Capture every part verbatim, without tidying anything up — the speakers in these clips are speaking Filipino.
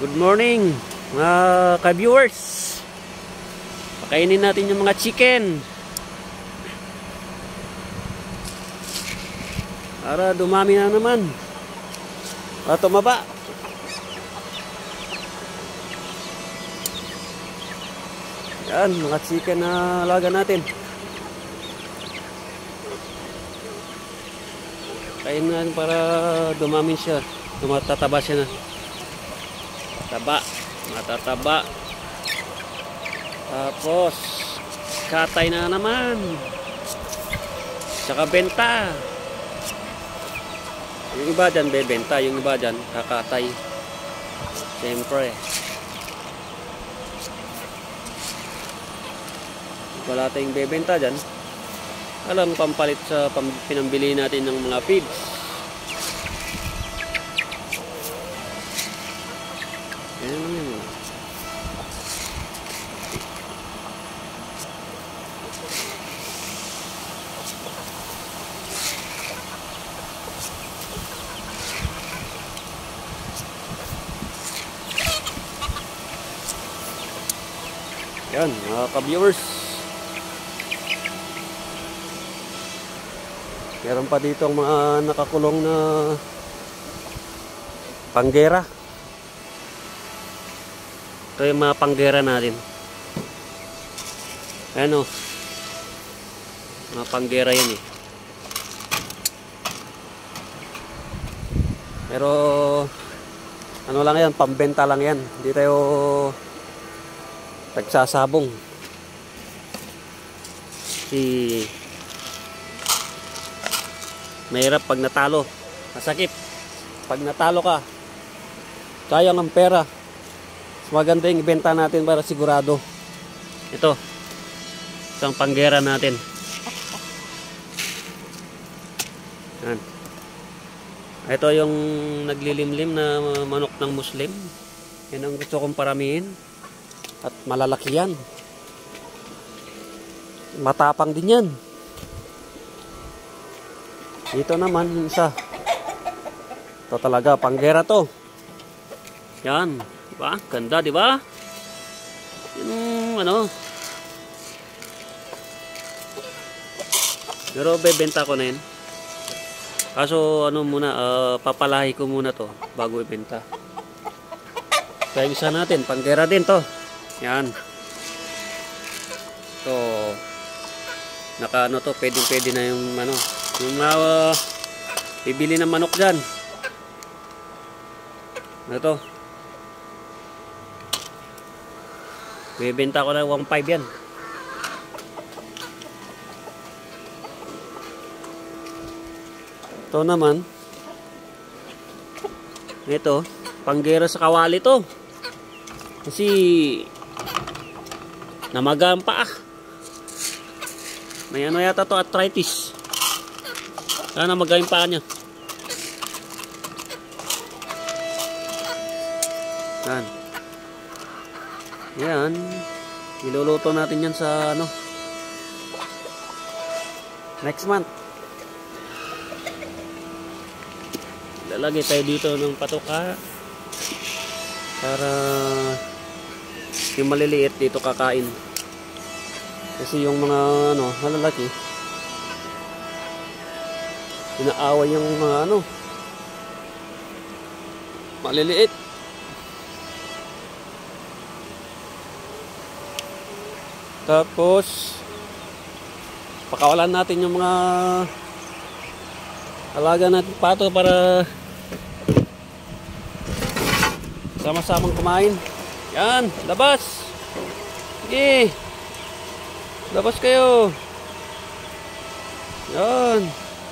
Good morning mga ka-viewers. Pakainin natin yung mga chicken para dumami na naman at tumaba. Yan mga chicken na alaga natin. Kain natin para dumami siya, tumatataba siya na. Taba, matataba. Tapos katay na naman. Tsaka benta. Yung iba dyan bebenta, yung iba dyan kakatay. Siyempre wala tayong bebenta dyan. Alam, pampalit sa pam pinambili natin ng mga feeds. Ayan lang yun. Yan mga ka-viewers, meron pa dito ang mga nakakulong na panggera. Ito yung mga panggera natin. Ayan o, mga panggera yan eh. Pero ano lang yan, pambenta lang yan. Hindi tayo nagsasabong. Si mahirap pag natalo, masakit pag natalo ka, sayang ang pera. Maganda yung ibenta natin para sigurado. Ito isang panggera natin. Yan. Ito yung naglilimlim na manok ng Muslim. Yan ang gusto kong paramihin. At malalaki yan. Matapang din yan. Dito naman yung isa. Ito talaga, panggera to. Yan. Diba? Ganda, diba? Yung ano. Pero bebenta ko na yun. Kaso ano muna, uh, papalahi ko muna to bago ibenta. Kaya isa natin, panggera din to. Yan. So, naka ano to, pwedeng pwede na yung ano. Yung mga uh, bibili ng manok dyan. Ano to? Bibenta ko na one five yan. Ito naman, ito, panggera sa kawali to. Kasi namagaan pa ah. May ano yata to, arthritis. Kaya namagain pa niya. Yan. Yan. Iluluto natin yan sa ano, next month. Lalagay tayo dito ng patoka para yung maliliit dito kakain. Kasi yung mga ano, malalaki, inaaway yung mga ano, maliliit. Tapos pakawalan natin yung mga alaga natin pato para sama-samang kumain. Yan, labas. Sige, labas kayo. Yan.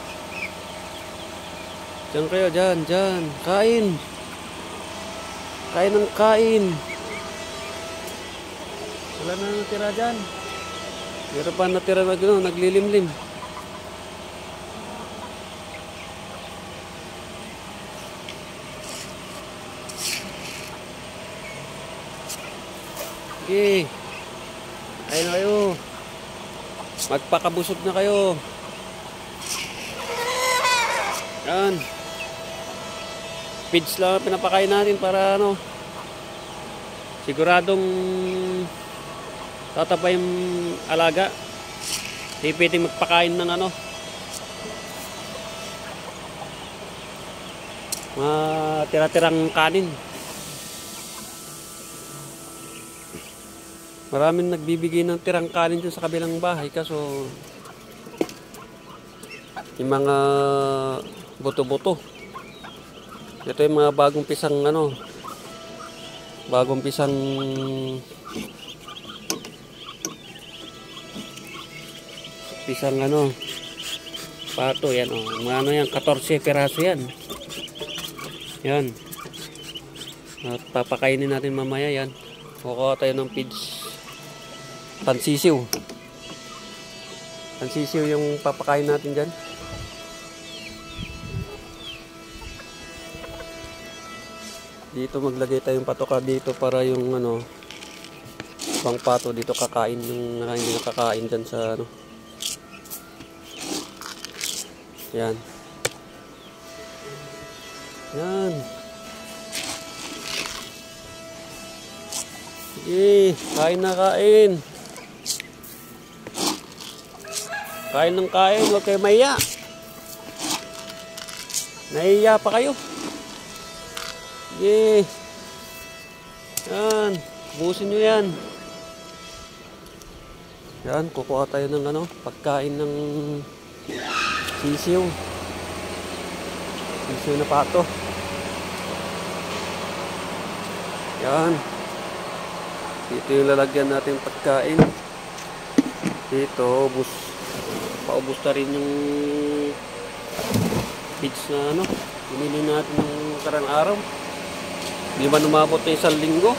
Diyan kayo, dyan, dyan. Kain. Kain ng kain. Wala na natira dyan. Meron pa natira na gano'n, naglilimlim. Sige. Kain na kayo. Magpakabusog na kayo. Yan. Feeds lang pinapakain natin para ano, Siguradong tatapay yung alaga. Hindi pwedeng magpakain ng ano, mga tira-tirang kanin. Maraming nagbibigay ng tirang kanin dyan sa kabilang bahay, kaso yung mga buto-buto. Ito yung mga bagong pisang ano, bagong pisang pisang ano, pato. Yan o, mga ano yan, fourteen peraso yan. Yan. At papakainin natin mamaya yan. Kukuha tayo ng feeds. Pansisiw. Pansisiw yung papakain natin dyan. Dito maglagay tayong patoka dito para yung ano, pang pato dito kakain yung uh, hindi nakakain dyan sa ano. Yan. Yan. Sige, kain na kain. Kain ng kain, huwag kayo mahiya. Nahiya pa kayo. Sige. Yan. Busin nyo yan. Yan, kukuha tayo ng ano, pagkain ng sisiw. Sisiw na pato. Yan. Dito yung lalagyan natin pagkain. Dito, bus. Paubos na rin yung feeds na ano, binili natin ng karang araw. Hindi man umabot na isang linggo.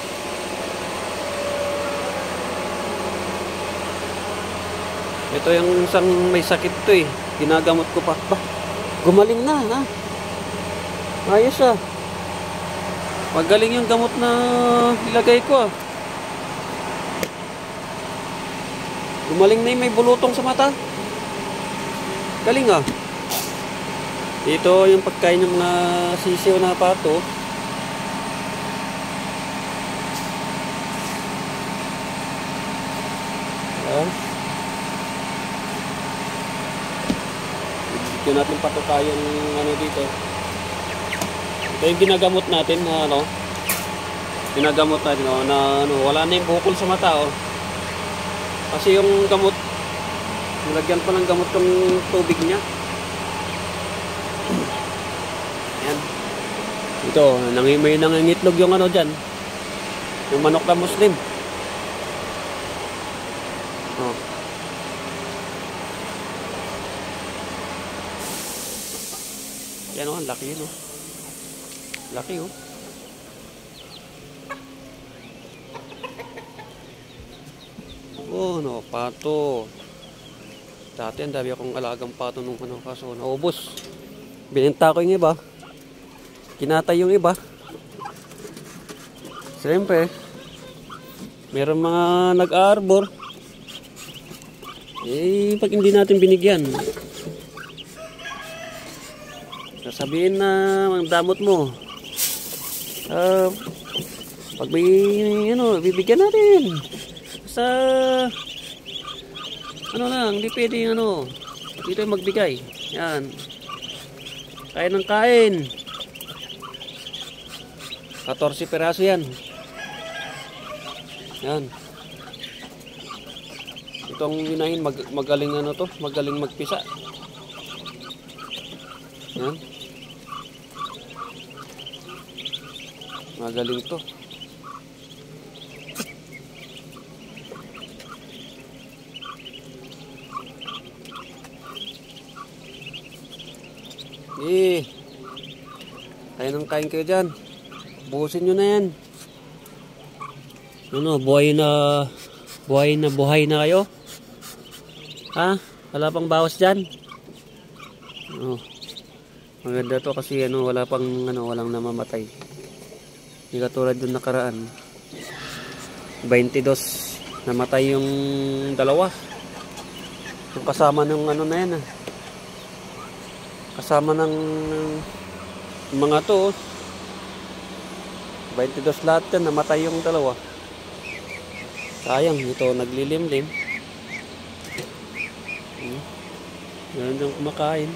Ito yung isang may sakit to eh. Ginagamot ko pa. Bah, gumaling na ha. Ayos ah. Magaling yung gamot na ilagay ko ah. Gumaling na yung may bulutong sa mata. Galing ah. Ito yung pagkain ng mga sisiw na pato. Ayan. Bigyan natin patoka yung ano dito. Ito yung ginagamot natin na ano. Ginagamot natin oh, na ano, wala na yung bukol sa mata oh. Kasi yung gamot, nilagyan pa ng gamot yung tubig niya. Ayan. Ito, may nangingitlog yung ano dyan. Yung manok na Muslim. Oh. Yan o, ang laki yun o. Laki o. Oh, no, pato. Dati ang dami akong alagang pato nung ano, kaso naubos. Binenta ko yung iba. Kinatay yung iba. Siyempre, meron mga nag-arbor. Eh, pag hindi natin binigyan, sasabihin na ang damot mo. Uh, pag may, ano, bibigyan natin. Sa ano lang, hindi pwedeng ano, dito yung magbigay. Yan. Kain ng kain. fourteen peraso yan. Yan. Itong inahin, mag, magaling ano to, magaling magpisa. Yan. Magaling to. Eh, kain ng kain kayo dyan. Buhusin nyo na yan. Ano, buhay na buhay na buhay na kayo. Ha? Wala pang bawas dyan. Oh, maganda to kasi ano, wala pang ano, walang namamatay. Hindi katulad yung nakaraan. twenty-two namatay yung dalawa. Yung kasama ng ano na yan ah. Kasama ng mga to, twenty-two lahat yan, namatay yung dalawa. Sayang, ito naglilimlim. Hmm. Meron dyan kumakain.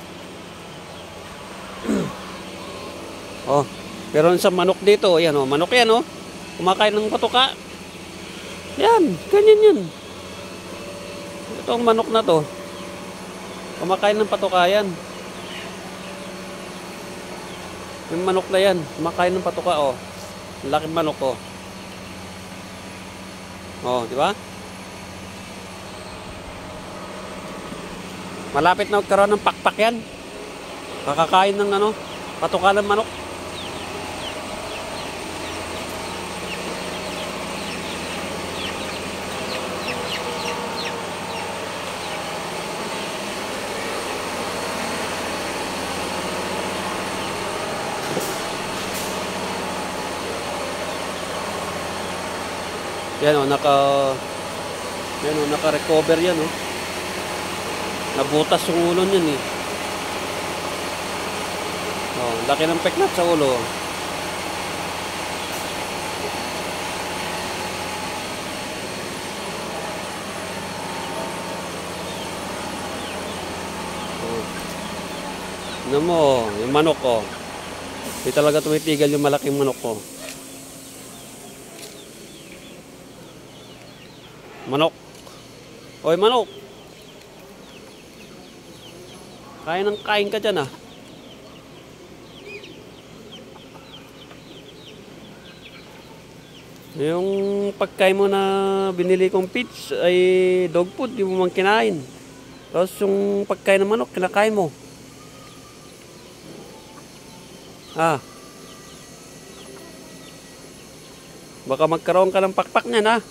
Oh, meron sa manok dito. Ayan oh, manok yan oh. Kumakain ng patuka. Yan, ganyan yun. Itong manok na to. Kumakain ng patuka yan. Yung manok na yan, kumakain ng patuka oh. Laking manok oh. Oh, di ba? Malapit na magkaroon ng pakpak yan. Kakakain ng ano, patuka ng manok. Yan oh, naka yan oh, naka-recover yan oh. Nabutas yung ulo niyan eh. Oh, laki ng peklat sa ulo. Oh. Ano mo, yung manok ko. Oh. Hindi talaga tumitigal yung malaking manok ko. Manok. Oy, manok. Kain ng kain ka dyan ah. Yung pagkain mo na binili kong feeds ay dog food, di mo man kinain. Tapos yung pagkain ng manok, kinakain mo. Ah. Baka magkaroon ka ng pakpak niyan ah.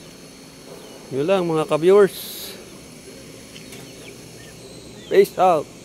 Yun lang mga ka-viewers. Peace out.